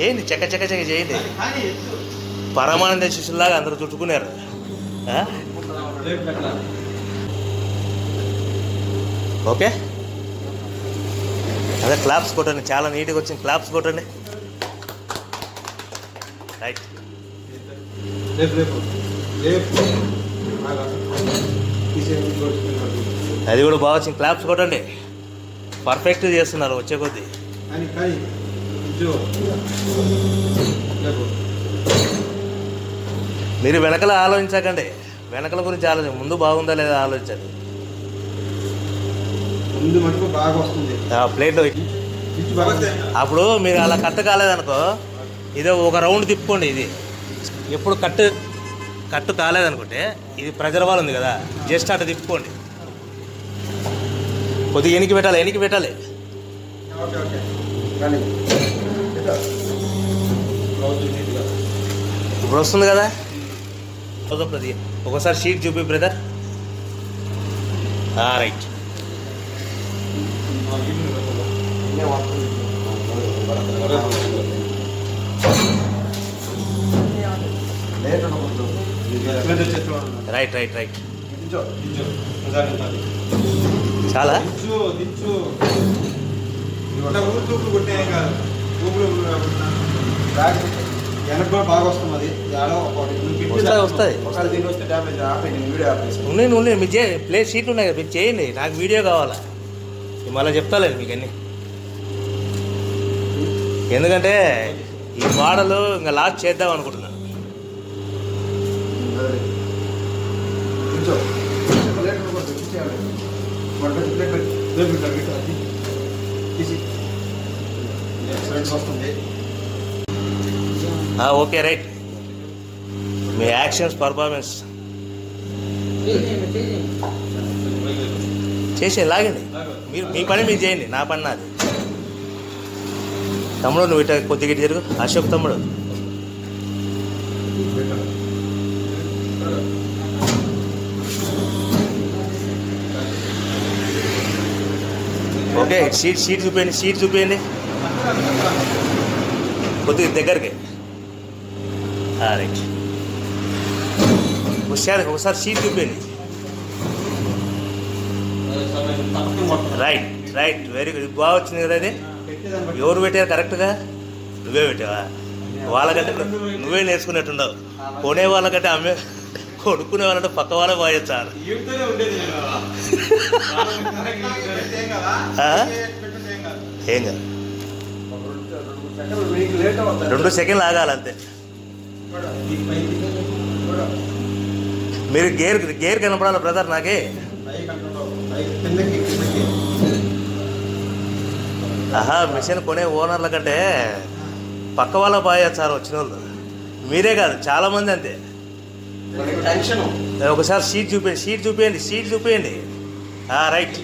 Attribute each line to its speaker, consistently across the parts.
Speaker 1: ఏంటి చెక్క చెక్క చెక్క చేయండి. పరమానంద శిష్యులాగా అందరూ చుట్టుకున్నారు. ఓకే, అదే క్లాప్స్ కొట్టండి. చాలా నీట్గా వచ్చింది. క్లాప్స్ కొట్టండి. రైట్. అది కూడా బాగా వచ్చింది. క్లాప్స్ కొట్టండి. పర్ఫెక్ట్ చేస్తున్నారు వచ్చే కొద్దీ. మీరు వెనకల ఆలోచించకండి. వెనకల గురించి ఆలోచించండి. ముందు బాగుందా లేదా ఆలోచించండి. ప్లేట్లో అప్పుడు మీరు అలా కట్ట కాలేదనుకో, ఇదో ఒక రౌండ్ తిప్పుకోండి. ఇది ఎప్పుడు కట్టు కాలేదనుకుంటే ఇది ప్రెజర్ వాల్ ఉంది కదా, జస్ట్ అట్లా తిప్పుకోండి. కొద్దిగా ఎనికి పెట్టాలి. ఇప్పుడు వస్తుంది కదా. ఒకసారి షీట్ చూపి బ్రదర్. రైట్. రైట్. చాలా
Speaker 2: బాగా వస్తుంది.
Speaker 1: ఉన్నాయి మీరు ప్లేస్ షీట్లు ఉన్నాయి కదా, మీరు చేయండి. నాకు వీడియో కావాలా, మళ్ళీ చెప్తాలేదు మీకు అన్నీ. ఎందుకంటే ఈ మోడల్ ఇంకా లాస్ట్ చేద్దాం అనుకుంటున్నాను. Okay right. మీ యాక్షన్స్ పర్ఫార్మెన్స్ చేసే లాగండి. మీరు మీ పని మీరు చేయండి, నా పని నాది. తమ్ముడు నువ్వు ఇట్లా కొద్దిగా జరుగు. అశోక్ తమ్ముడు. ఓకే, షీట్ చూపించండి కొద్దిగా దగ్గరికి. రైట్. ఒకసారి షీట్ చూపించండి. రైట్. Very good. బాగా వచ్చింది కదా. అది ఎవరు పెట్టారు కరెక్ట్గా? నువ్వే పెట్టావా? వాళ్ళకంటే నువ్వే నేర్చుకునేట్టున్నావు. కొనే వాళ్ళకంటే కొనుక్కునే వాళ్ళంటే పక్క వాళ్ళే బాగా. ఏం కాదు, 2 సెకండ్లు ఆగాలంతే. మీరు గేర్ కనపడాలి బ్రదర్ నాకే. మిషన్ కొనే ఓనర్ల కంటే పక్క వాళ్ళ బాగా సార్ వచ్చిన వాళ్ళు. మీరే కాదు, చాలామంది అంతే. ఒకసారి షీట్ చూపించండి. రైట్.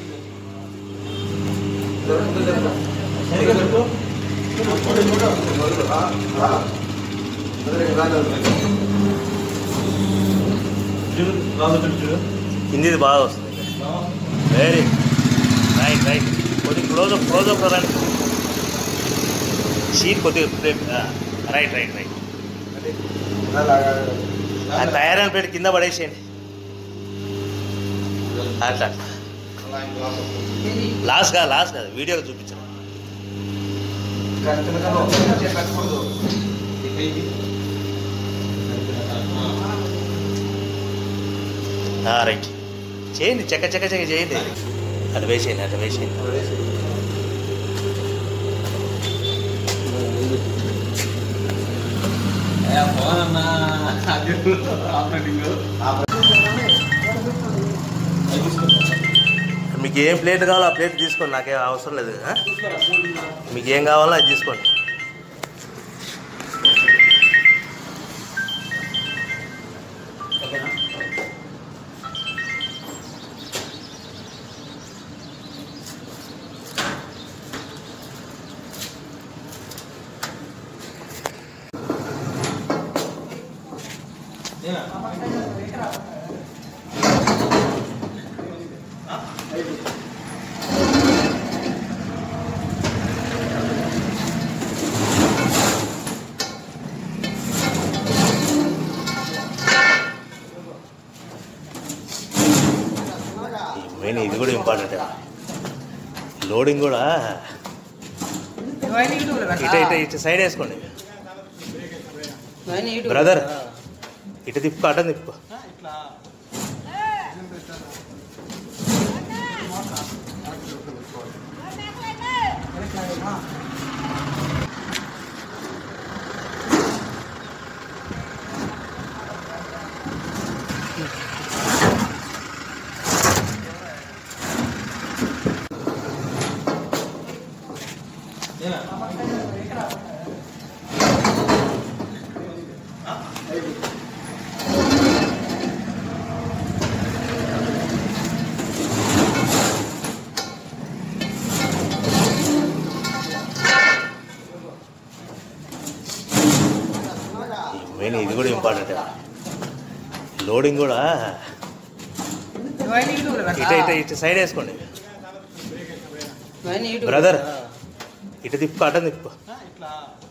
Speaker 1: హిందీ బాగా వస్తుంది. Very right. కొద్దిగా క్లోజప్ రండి. షీట్ కొద్దిగా రైట్. అది తయారైన పెట్టి కింద పడేసేయండి. అట్లా లాస్ట్ కాదు వీడియోలో చూపించాను. రైట్. చేయండి, చెక్క చేయండి. అట్లా వేసేయండి. మీకు ఏం ప్లేట్ కావాలో ఆ ప్లేట్ తీసుకోండి, నాకేం అవసరం లేదు. మీకు ఏం కావాలో అది తీసుకోండి. మెయిన్ ఇది కూడా ఇంపార్టెంట్. లోడింగ్ కూడా ఇటు సైడ్ వేసుకోండి బ్రదర్. ఇటు తిప్పు, అటని తిప్పు. మెయిన్ ఇది కూడా ఇంపార్టెంట్. లోడింగ్ కూడా ఇటు సైడ్ వేసుకోండి బ్రదర్. ఇటు తిప్పు, అటని తిప్పు.